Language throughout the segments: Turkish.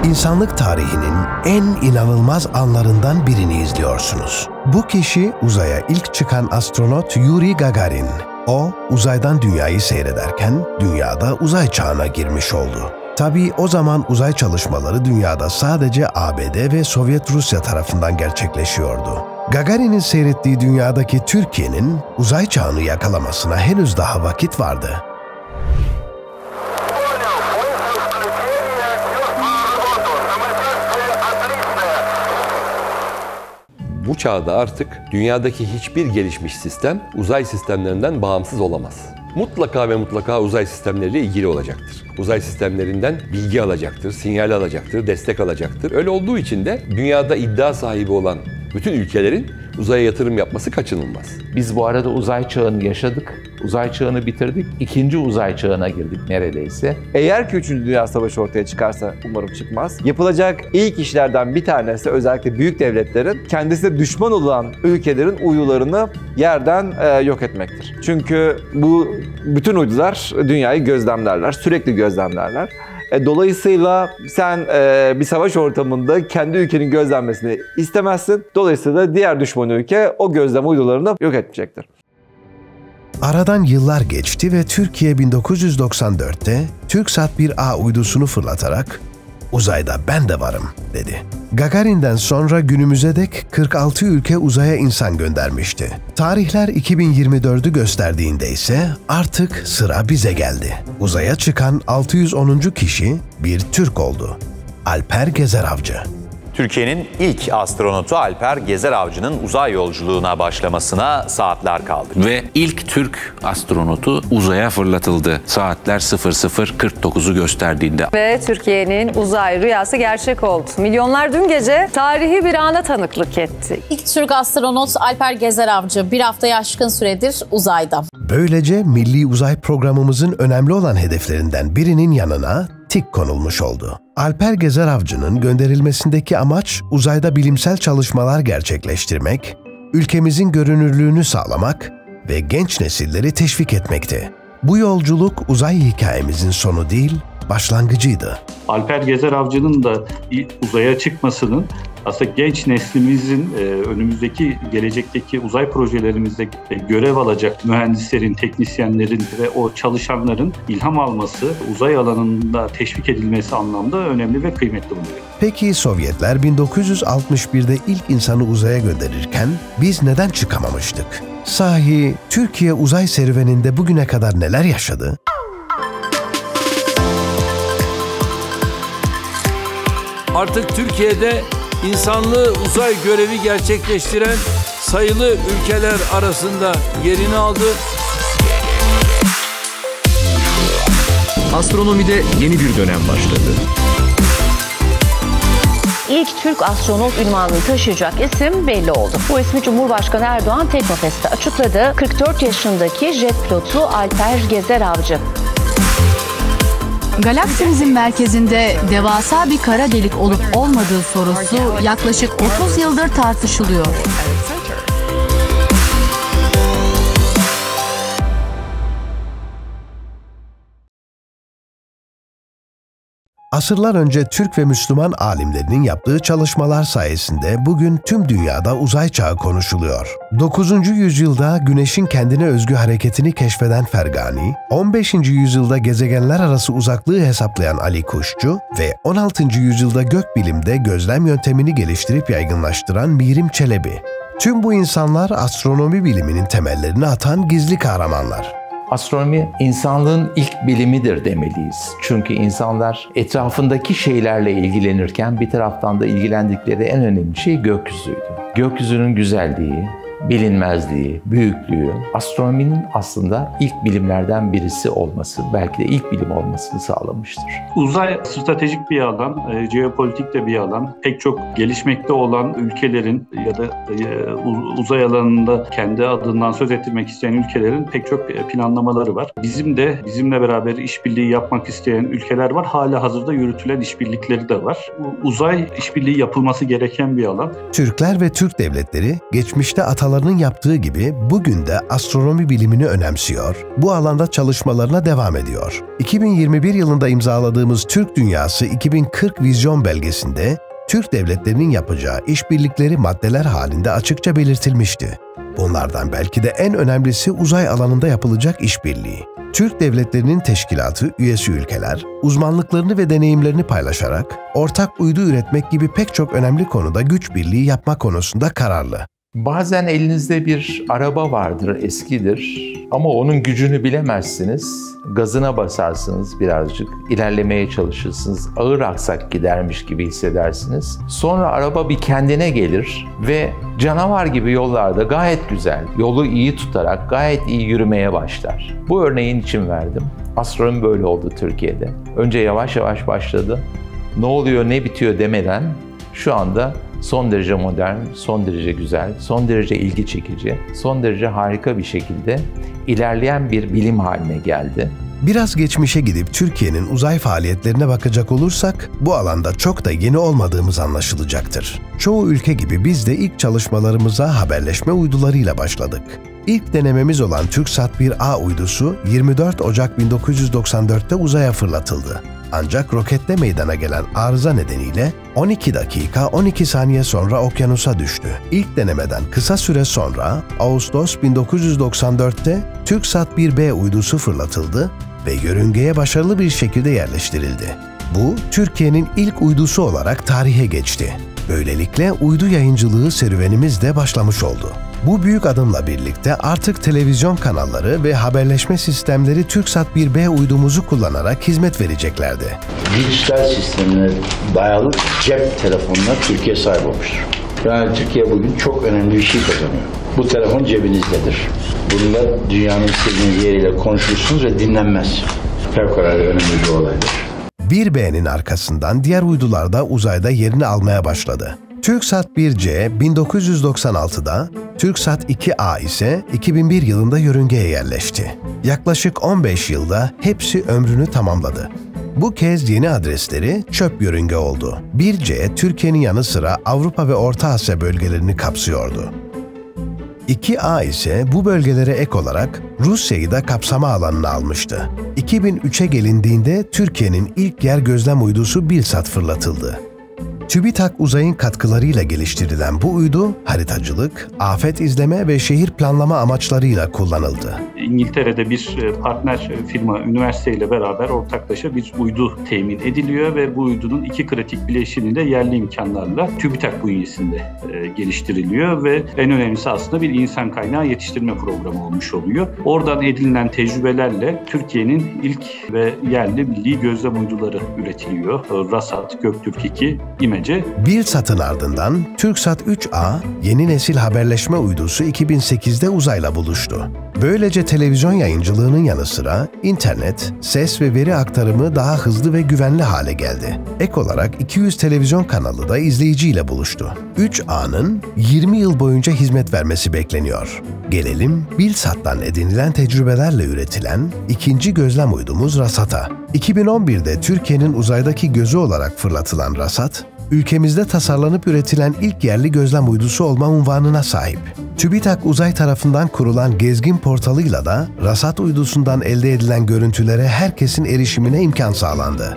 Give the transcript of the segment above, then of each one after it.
İnsanlık tarihinin en inanılmaz anlarından birini izliyorsunuz. Bu kişi uzaya ilk çıkan astronot Yuri Gagarin. O, uzaydan dünyayı seyrederken dünyada uzay çağına girmiş oldu. Tabii o zaman uzay çalışmaları dünyada sadece ABD ve Sovyet Rusya tarafından gerçekleşiyordu. Gagarin'in seyrettiği dünyadaki Türkiye'nin uzay çağını yakalamasına henüz daha vakit vardı. Bu çağda artık dünyadaki hiçbir gelişmiş sistem uzay sistemlerinden bağımsız olamaz. Mutlaka ve mutlaka uzay sistemleriyle ilgili olacaktır. Uzay sistemlerinden bilgi alacaktır, sinyal alacaktır, destek alacaktır. Öyle olduğu için de dünyada iddia sahibi olan bütün ülkelerin uzaya yatırım yapması kaçınılmaz. Biz bu arada uzay çağını yaşadık, uzay çağını bitirdik, ikinci uzay çağına girdik neredeyse. Eğer ki 3. Dünya Savaşı ortaya çıkarsa, umarım çıkmaz, yapılacak ilk işlerden bir tanesi özellikle büyük devletlerin kendisine düşman olan ülkelerin uydularını yerden yok etmektir. Çünkü bu bütün uydular dünyayı gözlemlerler, sürekli gözlemlerler. Dolayısıyla sen bir savaş ortamında kendi ülkenin gözlenmesini istemezsin. Dolayısıyla diğer düşman ülke o gözlem uydularını yok etmeyecektir. Aradan yıllar geçti ve Türkiye 1994'te TürkSat 1A uydusunu fırlatarak "Uzayda ben de varım" dedi. Gagarin'den sonra günümüze dek 46 ülke uzaya insan göndermişti. Tarihler 2024'ü gösterdiğinde ise artık sıra bize geldi. Uzaya çıkan 610. kişi bir Türk oldu. Alper Gezeravcı. Türkiye'nin ilk astronotu Alper Gezeravcı'nın uzay yolculuğuna başlamasına saatler kaldı. Ve ilk Türk astronotu uzaya fırlatıldı. Saatler 00:49'u gösterdiğinde. Ve Türkiye'nin uzay rüyası gerçek oldu. Milyonlar dün gece tarihi bir ana tanıklık etti. İlk Türk astronot Alper Gezeravcı bir haftaya aşkın süredir uzayda. Böylece milli uzay programımızın önemli olan hedeflerinden birinin yanına tik konulmuş oldu. Alper Gezeravcı'nın gönderilmesindeki amaç uzayda bilimsel çalışmalar gerçekleştirmek, ülkemizin görünürlüğünü sağlamak ve genç nesilleri teşvik etmekti. Bu yolculuk uzay hikayemizin sonu değil, başlangıcıydı. Alper Gezeravcı'nın da uzaya çıkmasının aslında genç neslimizin önümüzdeki gelecekteki uzay projelerimizde görev alacak mühendislerin, teknisyenlerin ve o çalışanların ilham alması, uzay alanında teşvik edilmesi anlamda önemli ve kıymetli bulunuyor. Peki Sovyetler 1961'de ilk insanı uzaya gönderirken biz neden çıkamamıştık? Sahi Türkiye uzay serüveninde bugüne kadar neler yaşadı? Artık Türkiye'de insanlığı uzay görevi gerçekleştiren sayılı ülkeler arasında yerini aldı. Astronomide yeni bir dönem başladı. İlk Türk astronot unvanını taşıyacak isim belli oldu. Bu ismi Cumhurbaşkanı Erdoğan Teknofest'te açıkladı. 44 yaşındaki jet pilotu Alper Gezeravcı. Galaksimizin merkezinde devasa bir kara delik olup olmadığı sorusu yaklaşık 30 yıldır tartışılıyor. Asırlar önce Türk ve Müslüman alimlerinin yaptığı çalışmalar sayesinde bugün tüm dünyada uzay çağı konuşuluyor. 9. yüzyılda Güneş'in kendine özgü hareketini keşfeden Fergani, 15. yüzyılda gezegenler arası uzaklığı hesaplayan Ali Kuşçu ve 16. yüzyılda gökbilimde gözlem yöntemini geliştirip yaygınlaştıran Mirim Çelebi. Tüm bu insanlar astronomi biliminin temellerini atan gizli kahramanlar. Astronomi insanlığın ilk bilimidir demeliyiz. Çünkü insanlar etrafındaki şeylerle ilgilenirken bir taraftan da ilgilendikleri en önemli şey gökyüzüydü. Gökyüzünün güzelliği, bilinmezliği, büyüklüğü, astronominin aslında ilk bilimlerden birisi olması, belki de ilk bilim olmasını sağlamıştır. Uzay stratejik bir alan, jeopolitik de bir alan. Pek çok gelişmekte olan ülkelerin ya da uzay alanında kendi adından söz ettirmek isteyen ülkelerin pek çok planlamaları var. Bizimle beraber işbirliği yapmak isteyen ülkeler var. Hala hazırda yürütülen işbirlikleri de var. Uzay işbirliği yapılması gereken bir alan. Türkler ve Türk devletleri geçmişte atalarından atalarının yaptığı gibi bugün de astronomi bilimini önemsiyor, bu alanda çalışmalarına devam ediyor. 2021 yılında imzaladığımız Türk Dünyası 2040 Vizyon belgesinde Türk devletlerinin yapacağı işbirlikleri maddeler halinde açıkça belirtilmişti. Bunlardan belki de en önemlisi uzay alanında yapılacak işbirliği. Türk devletlerinin teşkilatı, üyesi ülkeler, uzmanlıklarını ve deneyimlerini paylaşarak ortak uydu üretmek gibi pek çok önemli konuda güç birliği yapma konusunda kararlı. Bazen elinizde bir araba vardır, eskidir ama onun gücünü bilemezsiniz. Gazına basarsınız birazcık, ilerlemeye çalışırsınız, ağır aksak gidermiş gibi hissedersiniz. Sonra araba bir kendine gelir ve canavar gibi yollarda gayet güzel, yolu iyi tutarak gayet iyi yürümeye başlar. Bu örneğin için verdim. Astronomi böyle oldu Türkiye'de. Önce yavaş yavaş başladı. Ne oluyor, ne bitiyor demeden şu anda son derece modern, son derece güzel, son derece ilgi çekici, son derece harika bir şekilde ilerleyen bir bilim haline geldi. Biraz geçmişe gidip Türkiye'nin uzay faaliyetlerine bakacak olursak, bu alanda çok da yeni olmadığımız anlaşılacaktır. Çoğu ülke gibi biz de ilk çalışmalarımıza haberleşme uydularıyla başladık. İlk denememiz olan TürkSat-1A uydusu 24 Ocak 1994'te uzaya fırlatıldı. Ancak rokette meydana gelen arıza nedeniyle 12 dakika 12 saniye sonra okyanusa düştü. İlk denemeden kısa süre sonra Ağustos 1994'te TürkSat-1B uydusu fırlatıldı ve yörüngeye başarılı bir şekilde yerleştirildi. Bu, Türkiye'nin ilk uydusu olarak tarihe geçti. Böylelikle uydu yayıncılığı serüvenimiz de başlamış oldu. Bu büyük adımla birlikte artık televizyon kanalları ve haberleşme sistemleri TürkSat-1B uydumuzu kullanarak hizmet vereceklerdi. Dijital sistemine dayalı cep telefonuna Türkiye sahip olmuştur. Yani Türkiye bugün çok önemli bir şey kazanıyor. Bu telefon cebinizdedir. Bununla dünyanın istediğiniz yeriyle konuşursunuz ve dinlenmez. Fevkalade önemli bir olaydır. 1B'nin arkasından diğer uydular da uzayda yerini almaya başladı. TürkSat-1C 1996'da, TürkSat-2A ise 2001 yılında yörüngeye yerleşti. Yaklaşık 15 yılda hepsi ömrünü tamamladı. Bu kez yeni adresleri çöp yörünge oldu. 1C, Türkiye'nin yanı sıra Avrupa ve Orta Asya bölgelerini kapsıyordu. 2A ise bu bölgelere ek olarak Rusya'yı da kapsama alanına almıştı. 2003'e gelindiğinde Türkiye'nin ilk yer gözlem uydusu BİLSAT fırlatıldı. TÜBİTAK Uzay'ın katkılarıyla geliştirilen bu uydu, haritacılık, afet izleme ve şehir planlama amaçlarıyla kullanıldı. İngiltere'de bir partner firma, üniversiteyle beraber ortaklaşa bir uydu temin ediliyor ve bu uydunun iki kritik bileşini de yerli imkanlarla TÜBİTAK bünyesinde geliştiriliyor ve en önemlisi aslında bir insan kaynağı yetiştirme programı olmuş oluyor. Oradan edinilen tecrübelerle Türkiye'nin ilk ve yerli milli gözlem uyduları üretiliyor. RASAT, Göktürk 2, İMECE. BİLSAT'ın ardından TürkSat-3A, yeni nesil haberleşme uydusu 2008'de uzayla buluştu. Böylece televizyon yayıncılığının yanı sıra internet, ses ve veri aktarımı daha hızlı ve güvenli hale geldi. Ek olarak 200 televizyon kanalı da izleyiciyle buluştu. 3A'nın 20 yıl boyunca hizmet vermesi bekleniyor. Gelelim BİLSAT'tan edinilen tecrübelerle üretilen ikinci gözlem uydumuz RASAT'a. 2011'de Türkiye'nin uzaydaki gözü olarak fırlatılan RASAT, ülkemizde tasarlanıp üretilen ilk yerli gözlem uydusu olma unvanına sahip. TÜBİTAK Uzay tarafından kurulan Gezgin portalıyla da RASAT uydusundan elde edilen görüntülere herkesin erişimine imkan sağlandı.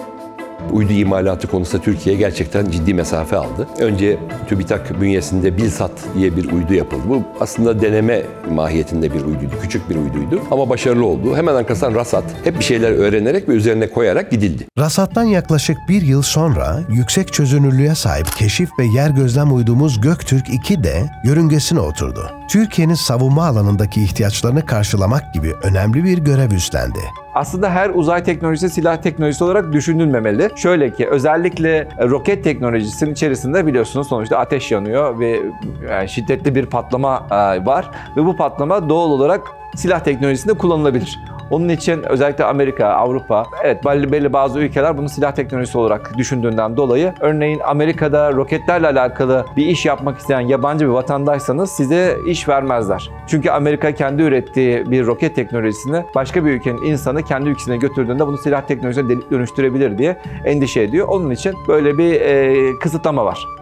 Uydu imalatı konusunda Türkiye gerçekten ciddi mesafe aldı. Önce TÜBİTAK bünyesinde BİLSAT diye bir uydu yapıldı. Bu aslında deneme mahiyetinde bir uyduydu, küçük bir uyduydu ama başarılı oldu. Hemen arkasından RASAT, hep bir şeyler öğrenerek ve üzerine koyarak gidildi. RASAT'tan yaklaşık bir yıl sonra yüksek çözünürlüğe sahip keşif ve yer gözlem uydumuz Göktürk 2 de yörüngesine oturdu. Türkiye'nin savunma alanındaki ihtiyaçlarını karşılamak gibi önemli bir görev üstlendi. Aslında her uzay teknolojisi silah teknolojisi olarak düşünülmemeli. Şöyle ki özellikle roket teknolojisinin içerisinde biliyorsunuz sonuçta ateş yanıyor ve şiddetli bir patlama var ve bu patlama doğal olarak silah teknolojisinde kullanılabilir. Onun için özellikle Amerika, Avrupa, evet belli bazı ülkeler bunu silah teknolojisi olarak düşündüğünden dolayı örneğin Amerika'da roketlerle alakalı bir iş yapmak isteyen yabancı bir vatandaşsanız size iş vermezler. Çünkü Amerika kendi ürettiği bir roket teknolojisini başka bir ülkenin insanı kendi ülkesine götürdüğünde bunu silah teknolojisine dönüştürebilir diye endişe ediyor. Onun için böyle bir kısıtlama var.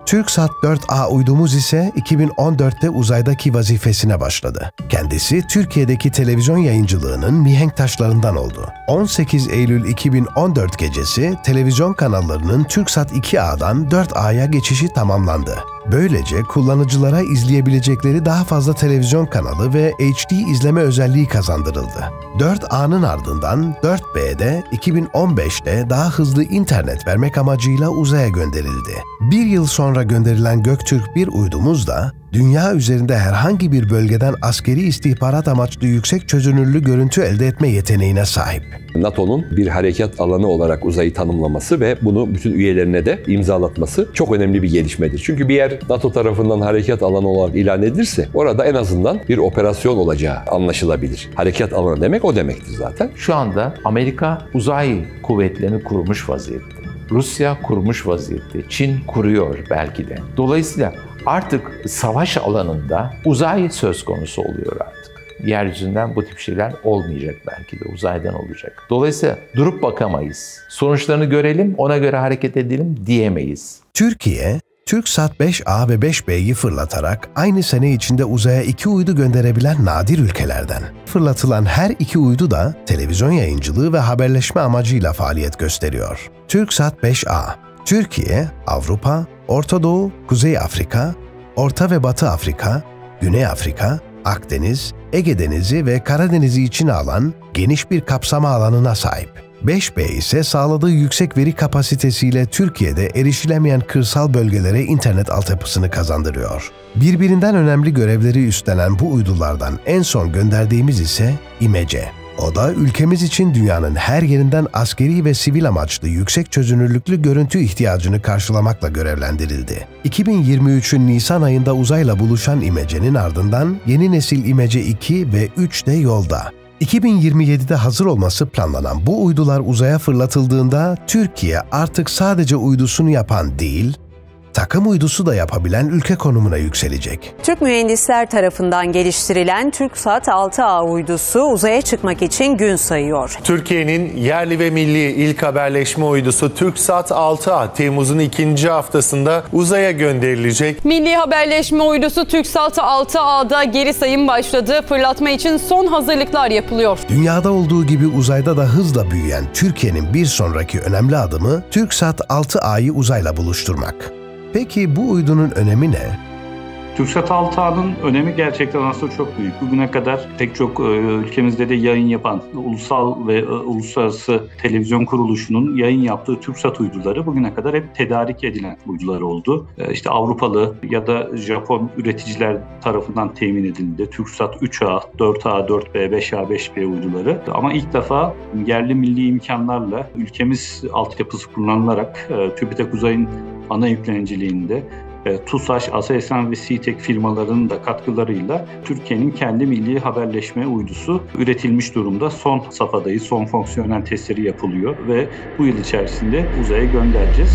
TürkSat 4A uydumuz ise 2014'te uzaydaki vazifesine başladı. Kendisi Türkiye'deki televizyon yayıncılığının mihenk taşlarından oldu. 18 Eylül 2014 gecesi televizyon kanallarının TürkSat 2A'dan 4A'ya geçişi tamamlandı. Böylece kullanıcılara izleyebilecekleri daha fazla televizyon kanalı ve HD izleme özelliği kazandırıldı. 4A'nın ardından 4B'de 2015'te daha hızlı internet vermek amacıyla uzaya gönderildi. Bir yıl sonra gönderilen Göktürk 1 uydumuz da dünya üzerinde herhangi bir bölgeden askeri istihbarat amaçlı yüksek çözünürlüğü görüntü elde etme yeteneğine sahip. NATO'nun bir harekat alanı olarak uzayı tanımlaması ve bunu bütün üyelerine de imzalatması çok önemli bir gelişmedir. Çünkü bir yer NATO tarafından harekat alanı olarak ilan edilirse orada en azından bir operasyon olacağı anlaşılabilir. Harekat alanı demek o demektir zaten. Şu anda Amerika uzay kuvvetlerini kurmuş vaziyette. Rusya kurmuş vaziyette. Çin kuruyor belki de. Dolayısıyla artık savaş alanında uzay söz konusu oluyor artık. Yeryüzünden bu tip şeyler olmayacak belki de uzaydan olacak. Dolayısıyla durup bakamayız. Sonuçlarını görelim, ona göre hareket edelim diyemeyiz. Türkiye, TürkSat 5A ve 5B'yi fırlatarak aynı sene içinde uzaya 2 uydu gönderebilen nadir ülkelerden. Fırlatılan her 2 uydu da televizyon yayıncılığı ve haberleşme amacıyla faaliyet gösteriyor. TürkSat 5A, Türkiye, Avrupa, Orta Doğu, Kuzey Afrika, Orta ve Batı Afrika, Güney Afrika, Akdeniz, Ege Denizi ve Karadeniz'i içine alan geniş bir kapsama alanına sahip. 5B ise sağladığı yüksek veri kapasitesiyle Türkiye'de erişilemeyen kırsal bölgelere internet altyapısını kazandırıyor. Birbirinden önemli görevleri üstlenen bu uydulardan en son gönderdiğimiz ise İmece. O da ülkemiz için dünyanın her yerinden askeri ve sivil amaçlı yüksek çözünürlüklü görüntü ihtiyacını karşılamakla görevlendirildi. 2023'ün Nisan ayında uzayla buluşan İmece'nin ardından yeni nesil İmece 2 ve 3 de yolda. 2027'de hazır olması planlanan bu uydular uzaya fırlatıldığında Türkiye artık sadece uydusunu yapan değil, takım uydusu da yapabilen ülke konumuna yükselecek. Türk mühendisler tarafından geliştirilen TürkSat 6A uydusu uzaya çıkmak için gün sayıyor. Türkiye'nin yerli ve milli ilk haberleşme uydusu TürkSat 6A Temmuz'un 2. haftasında uzaya gönderilecek. Milli haberleşme uydusu TürkSat 6A'da geri sayım başladı. Fırlatma için son hazırlıklar yapılıyor. Dünyada olduğu gibi uzayda da hızla büyüyen Türkiye'nin bir sonraki önemli adımı TürkSat 6A'yı uzayla buluşturmak. Peki bu uydunun önemi ne? TürkSat 6A'nın önemi gerçekten aslında çok büyük. Bugüne kadar pek çok ülkemizde de yayın yapan ulusal ve uluslararası televizyon kuruluşunun yayın yaptığı TürkSat uyduları bugüne kadar hep tedarik edilen uydular oldu. İşte Avrupalı ya da Japon üreticiler tarafından temin edildi. TürkSat 3A, 4A, 4B, 5A, 5B uyduları. Ama ilk defa yerli milli imkanlarla ülkemiz altyapısı kullanılarak TÜBİTAK Uzay'ın ana yükleniciliğinde TUSAŞ, Aselsan ve SİTEK firmalarının da katkılarıyla Türkiye'nin kendi milli haberleşme uydusu üretilmiş durumda. Son safhadayız, son fonksiyonel testleri yapılıyor ve bu yıl içerisinde uzaya göndereceğiz.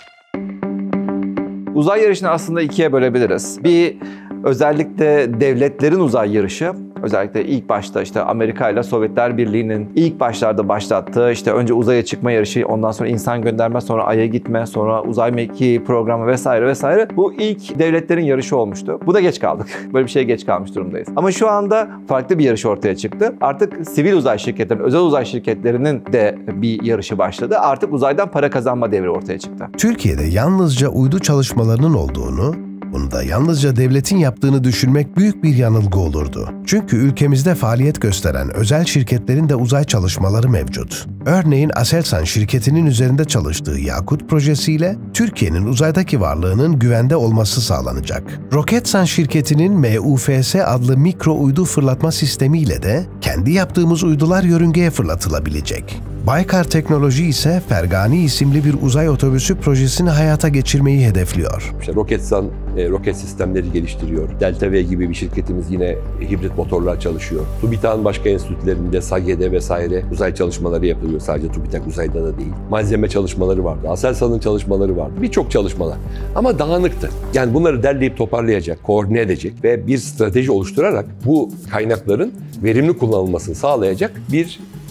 Uzay yarışını aslında ikiye bölebiliriz. Bir, özellikle devletlerin uzay yarışı. Özellikle ilk başta işte Amerika ile Sovyetler Birliği'nin ilk başlarda başlattığı işte önce uzaya çıkma yarışı, ondan sonra insan gönderme, sonra Ay'a gitme, sonra uzay mekiği programı vesaire vesaire. Bu ilk devletlerin yarışı olmuştu. Bu da geç kaldık. Böyle bir şeye geç kalmış durumdayız. Ama şu anda farklı bir yarış ortaya çıktı. Artık sivil uzay şirketlerinin, özel uzay şirketlerinin de bir yarışı başladı. Artık uzaydan para kazanma devri ortaya çıktı. Türkiye'de yalnızca uydu çalışmalarının olduğunu, bunu da yalnızca devletin yaptığını düşünmek büyük bir yanılgı olurdu. Çünkü ülkemizde faaliyet gösteren özel şirketlerin de uzay çalışmaları mevcut. Örneğin Aselsan şirketinin üzerinde çalıştığı Yakut projesiyle Türkiye'nin uzaydaki varlığının güvende olması sağlanacak. Roketsan şirketinin MUFS adlı mikro uydu fırlatma sistemiyle de kendi yaptığımız uydular yörüngeye fırlatılabilecek. Baykar Teknoloji ise Fergani isimli bir uzay otobüsü projesini hayata geçirmeyi hedefliyor. İşte Roketsan roket sistemleri geliştiriyor. Delta V gibi bir şirketimiz yine hibrit motorlar çalışıyor. TÜBİTAK'ın başka enstitülerinde, SAGE'de vesaire uzay çalışmaları yapılıyor. Sadece TÜBİTAK uzayda da değil. Malzeme çalışmaları vardı. Aselsan'ın çalışmaları vardı. Birçok çalışmalar. Ama dağınıktı. Yani bunları derleyip toparlayacak, koordine edecek ve bir strateji oluşturarak bu kaynakların verimli kullanılmasını sağlayacak bir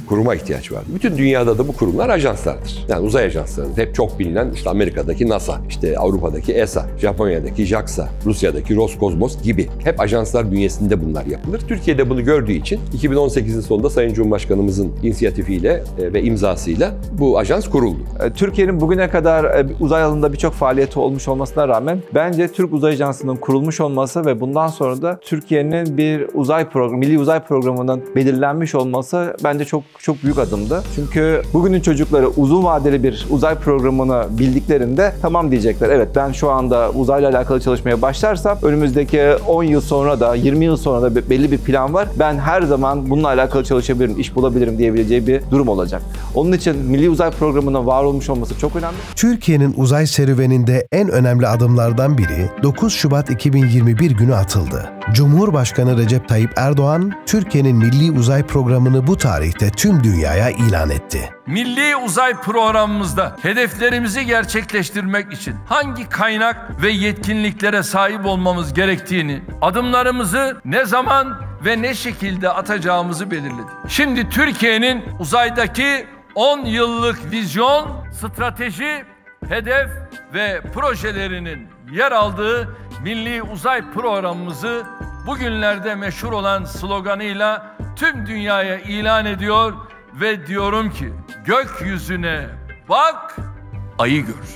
kuruma ihtiyaç vardı. Bütün dünyada da bu kurumlar ajanslardır. Yani uzay ajansları hep çok bilinen işte Amerika'daki NASA, işte Avrupa'daki ESA, Japonya'daki JAXA, Rusya'daki Roskosmos gibi hep ajanslar bünyesinde bunlar yapılır. Türkiye'de bunu gördüğü için 2018'in sonunda Sayın Cumhurbaşkanımızın inisiyatifiyle ve imzasıyla bu ajans kuruldu. Türkiye'nin bugüne kadar uzay alanında birçok faaliyeti olmuş olmasına rağmen bence Türk Uzay Ajansı'nın kurulmuş olması ve bundan sonra da Türkiye'nin bir uzay programı, milli uzay programının belirlenmiş olması bence çok büyük adımdı. Çünkü bugünün çocukları uzun vadeli bir uzay programını bildiklerinde tamam diyecekler. Evet, ben şu anda uzayla alakalı çalışmaya başlarsam önümüzdeki 10 yıl sonra da 20 yıl sonra da belli bir plan var. Ben her zaman bununla alakalı çalışabilirim, iş bulabilirim diyebileceği bir durum olacak. Onun için milli uzay programının var olmuş olması çok önemli. Türkiye'nin uzay serüveninde en önemli adımlardan biri 9 Şubat 2021 günü atıldı. Cumhurbaşkanı Recep Tayyip Erdoğan, Türkiye'nin milli uzay programını bu tarihte tüm dünyaya ilan etti. Milli uzay programımızda hedeflerimizi gerçekleştirmek için hangi kaynak ve yetkinliklere sahip olmamız gerektiğini, adımlarımızı ne zaman ve ne şekilde atacağımızı belirledik. Şimdi Türkiye'nin uzaydaki 10 yıllık vizyon, strateji, hedef ve projelerinin yer aldığı milli uzay programımızı bugünlerde meşhur olan sloganıyla tüm dünyaya ilan ediyor ve diyorum ki gökyüzüne bak, ayı gör.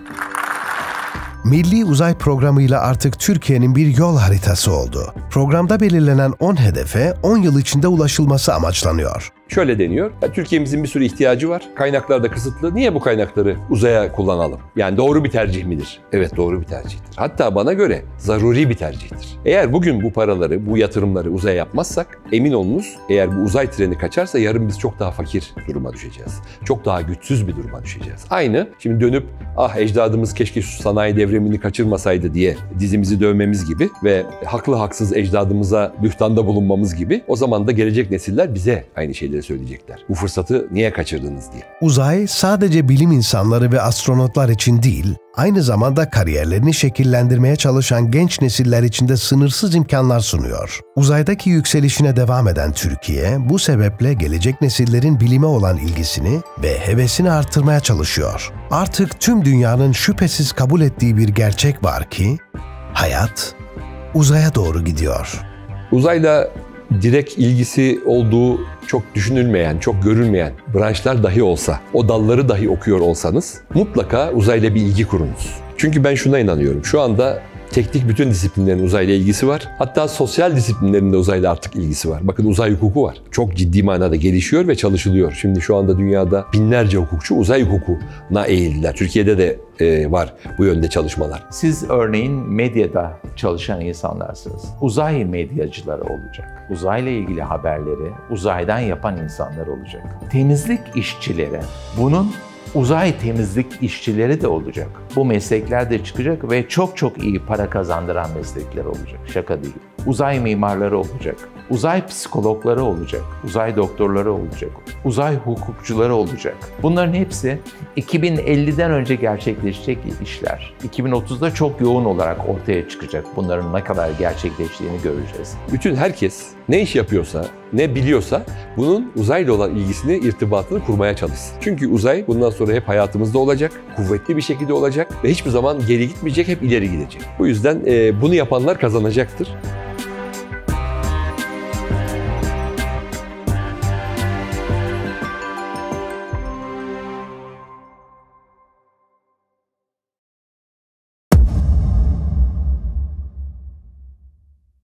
Milli uzay programıyla artık Türkiye'nin bir yol haritası oldu. Programda belirlenen 10 hedefe 10 yıl içinde ulaşılması amaçlanıyor. Şöyle deniyor, Türkiye'mizin bir sürü ihtiyacı var, kaynaklar da kısıtlı, niye bu kaynakları uzaya kullanalım? Yani doğru bir tercih midir? Evet, doğru bir tercihtir. Hatta bana göre zaruri bir tercihtir. Eğer bugün bu paraları, bu yatırımları uzaya yapmazsak, emin olunuz eğer bu uzay treni kaçarsa yarın biz çok daha fakir duruma düşeceğiz. Çok daha güçsüz bir duruma düşeceğiz. Aynı şimdi dönüp ecdadımız keşke şu sanayi devrimini kaçırmasaydı diye dizimizi dövmemiz gibi ve haklı haksız ecdadımıza bühtanda bulunmamız gibi, o zaman da gelecek nesiller bize aynı şeyleri söyleyecekler. Bu fırsatı niye kaçırdınız diye. Uzay sadece bilim insanları ve astronotlar için değil, aynı zamanda kariyerlerini şekillendirmeye çalışan genç nesiller için de sınırsız imkanlar sunuyor. Uzaydaki yükselişine devam eden Türkiye, bu sebeple gelecek nesillerin bilime olan ilgisini ve hevesini artırmaya çalışıyor. Artık tüm dünyanın şüphesiz kabul ettiği bir gerçek var ki, hayat uzaya doğru gidiyor. Uzayla direkt ilgisi olduğu çok düşünülmeyen, çok görülmeyen branşlar dahi olsa, o dalları dahi okuyor olsanız mutlaka uzayla bir ilgi kurunuz. Çünkü ben şuna inanıyorum, şu anda teknik bütün disiplinlerin uzayla ilgisi var. Hatta sosyal disiplinlerin de uzayla artık ilgisi var. Bakın uzay hukuku var. Çok ciddi manada gelişiyor ve çalışılıyor. Şimdi şu anda dünyada binlerce hukukçu uzay hukukuna eğildiler. Türkiye'de de var bu yönde çalışmalar. Siz örneğin medyada çalışan insanlarsınız. Uzay medyacıları olacak. Uzayla ilgili haberleri uzaydan yapan insanlar olacak. Temizlik işçileri, bunun uzay temizlik işçileri de olacak. Bu meslekler de çıkacak ve çok iyi para kazandıran meslekler olacak. Şaka değil. Uzay mimarları olacak. Uzay psikologları olacak. Uzay doktorları olacak. Uzay hukukçuları olacak. Bunların hepsi 2050'den önce gerçekleşecek işler. 2030'da çok yoğun olarak ortaya çıkacak. Bunların ne kadar gerçekleştiğini göreceğiz. Bütün herkes ne iş yapıyorsa, ne biliyorsa bunun uzayla olan ilgisini, irtibatını kurmaya çalışsın. Çünkü uzay bundan sonra hep hayatımızda olacak, kuvvetli bir şekilde olacak ve hiçbir zaman geri gitmeyecek, hep ileri gidecek. Bu yüzden bunu yapanlar kazanacaktır.